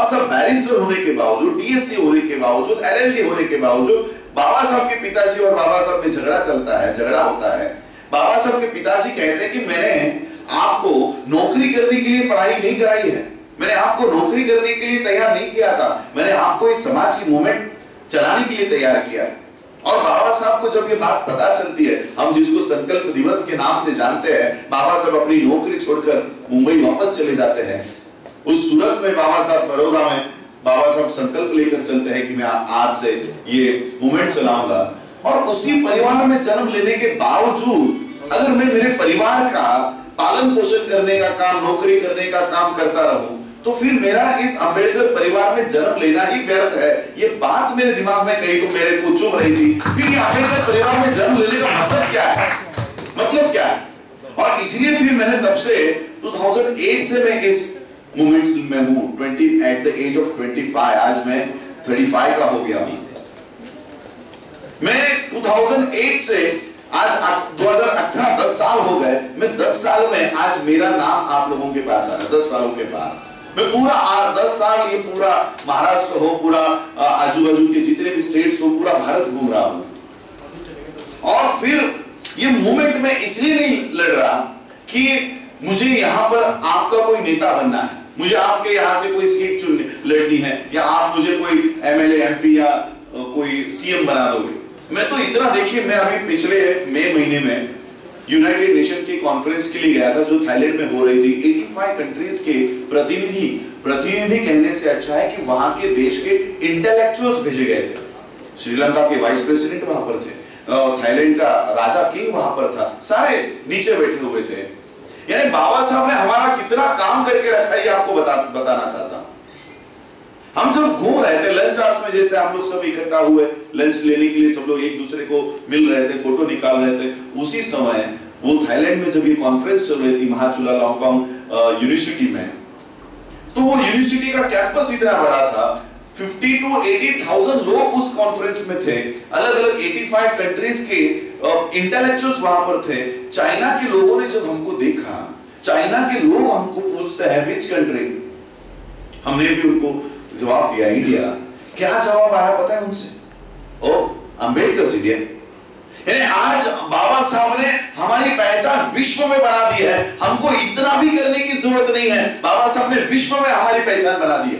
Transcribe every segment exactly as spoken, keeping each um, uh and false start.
बाबा साहब बैरिस्टर होने के बावजूद, डीएससी होने के बावजूद, एलएलडी होने के बावजूद, बाबा साहब के पिताजी और बाबा साहब में झगड़ा चलता है, झगड़ा होता है। बाबा साहब के पिताजी कहते हैं कि मैंने आपको नौकरी करने के लिए पढ़ाई नहीं कराई है, मैंने आपको नौकरी करने के लिए तैयार नहीं किया था, मैंने आपको इस समाज की मूवमेंट चलाने के लिए तैयार किया। और बाबा साहब को जब ये बात पता चलती है, हम जिसको संकल्प दिवस के नाम से जानते हैं, बाबा साहब अपनी नौकरी छोड़कर मुंबई वापस चले जाते हैं। उस सूरत में बाबा साहब, बड़ौदा में बाबा साहब संकल्प लेकर चलते हैं कि मैं आज से ये मूवमेंट चलाऊंगा। और उसी परिवार में जन्म लेने के बावजूद अगर मैं मेरे परिवार का पालन पोषण करने का काम, नौकरी करने का काम करता रहूं, तो फिर मेरा इस अंबेडकर परिवार में जन्म लेना ही व्यर्थ है। ये बात मेरे दिमाग में कहीं तो मेरे को चुभ रही थी। फिर ये अंबेडकर परिवार में जन्म लेने का मतलब क्या है, मतलब क्या है? और इसलिए फिर मैंने तब से दो हज़ार आठ से मैं इस मूवमेंट में हूं। बीस एट द एज ऑफ पच्चीस, आज मैं पैंतीस का हो गया हूं। मैं दो हज़ार आठ से आज दो हज़ार अठारह, दस साल हो गए। मैं दस साल में आज मेरा नाम आप लोगों के पास आ रहा है। दस सालों के बाद मैं पूरा दस साल ये पूरा महाराष्ट्र हो, पूरा आजू बाजू के जितने भी स्टेट्स हो, पूरा भारत घूम रहा हूं। और फिर ये मूवमेंट में इसलिए नहीं लड़ रहा कि मुझे यहां पर आपका कोई नेता बनना है, मुझे आपके यहां से कोई सीट चुन लड़नी है, या आप मुझे कोई एमएलए, एमपी या कोई सीएम बना दोगे। मैं तो इतना, देखिए मैं अभी पिछले मई महीने में यूनाइटेड नेशन की कॉन्फ्रेंस के लिए गया था जो थाईलैंड में हो रही थी। पचासी कंट्रीज के प्रतिनिधि, प्रतिनिधि कहने से अच्छा है कि वहां के देश के इंटेलेक्चुअल्स भेजे गए थे। श्रीलंका के वाइस प्रेसिडेंट वहां पर थे, थाईलैंड का राजा किंग वहां पर था, सारे नीचे बैठे हुए थे। यानी बाबा साहब ने हमारा कितना काम करके रखा है ये आपको बता, बताना चाहता हूं। हम जब घूम रहे थे लंच आवर्स में, जैसे हम लोग सब इकट्ठा हुए लंच लेने के लिए, सब लोग एक दूसरे को मिल रहे थे, फोटो निकाल रहे थे, उसी समय वो थाईलैंड में जब ये कॉन्फ्रेंस चल रही थी महाचुलालंगकोंग यूनिवर्सिटी में, तो वो यूनिवर्सिटी का कैंपस इतना बड़ा था, पचास टू अस्सी हज़ार लोग उस कॉन्फ्रेंस में थे। अलग अलग पचासी कंट्रीज के इंटेलेक्चुअल्स वहां पर थे। चाइना के लोगों ने जब हमको देखा, चाइना के लोग हमको पूछते हैं विच कंट्री, हमने भी उनको जवाब दिया इंडिया। क्या जवाब आया पता है उनसे? ओ अंबेडकर इंडिया। यानी आज बाबा साहब ने हमारी पहचान विश्व में बना दी है। हमको इतना भी करने की जरूरत नहीं है, बाबा साहब ने विश्व में हमारी पहचान बना दी है।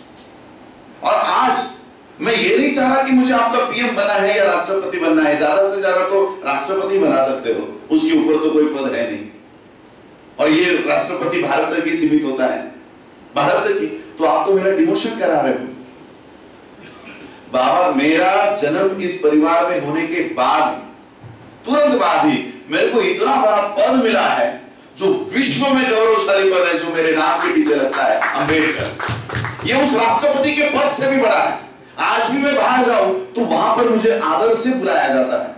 और आज मैं ये नहीं चाह रहा कि मुझे आपका पीएम बनना है या राष्ट्रपति बनना है, ज्यादा से ज्यादा तो राष्ट्रपति बना सकते हो, उसके ऊपर तो कोई पद है नहीं। और ये राष्ट्रपति भारत तक ही सीमित होता है, भारत तक ही, तो आप तो मेरा डिमोशन करा रहे हो। बाबा, मेरा जन्म इस परिवार में होने के बाद, तुरंत बाद ही मेरे को इतना बड़ा पद मिला है जो विश्व में गौरवशाली पद है, जो मेरे नाम के पीछे लगता है, अंबेडकर। ये उस राष्ट्रपति के पद से भी बड़ा है। आज भी मैं बाहर जाऊं तो वहां पर मुझे आदर से बुलाया जाता है।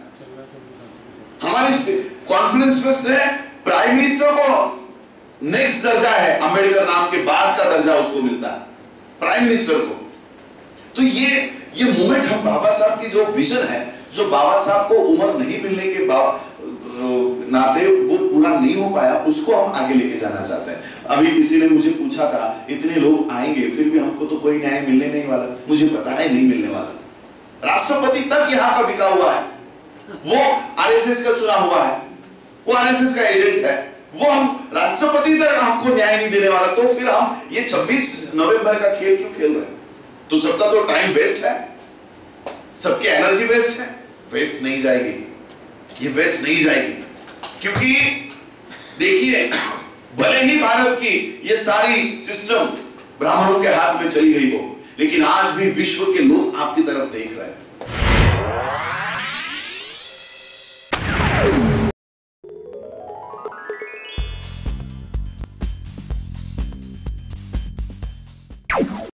हमारी कॉन्फ्रेंस में से प्राइम मिनिस्टर को नेक्स्ट दर्जा है, अंबेडकर नाम के बाद का दर्जा उसको मिलता है, प्राइम मिनिस्टर को। तो ये ये मूवमेंट, हम बाबा साहब की जो विजन है, जो बाबा साहब को उम्र नहीं मिलने के बाद नाते वो पूरा नहीं हो पाया, उसको हम आगे लेके जाना चाहते हैं। अभी किसी ने मुझे पूछा था, इतने लोग आएंगे फिर भी हमको तो कोई न्याय मिलने नहीं वाला। मुझे पता है नहीं मिलने वाला। राष्ट्रपति तक यहाँ का बिका हुआ है, वो आरएसएस का चुना हुआ है, वो आरएसएस का एजेंट है, वो हम राष्ट्रपति तक हमको न्याय नहीं देने वाला। तो फिर हम ये छब्बीस नवंबर का खेल क्यों खेल रहे हैं? तो सबका तो टाइम वेस्ट है, सबकी एनर्जी वेस्ट है। वेस्ट नहीं जाएगी, ये वेस्ट नहीं जाएगी, क्योंकि देखिए, भले ही भारत की ये सारी सिस्टम ब्राह्मणों के हाथ में चली गई हो, लेकिन आज भी विश्व के लोग आपकी तरफ देख रहे हैं।